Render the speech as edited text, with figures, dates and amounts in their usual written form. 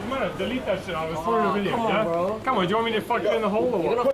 Doesn't matter. Delete that shit. I was for the video. Come on, yeah? bro. Come on. Do you want me to fuck it in the hole or what?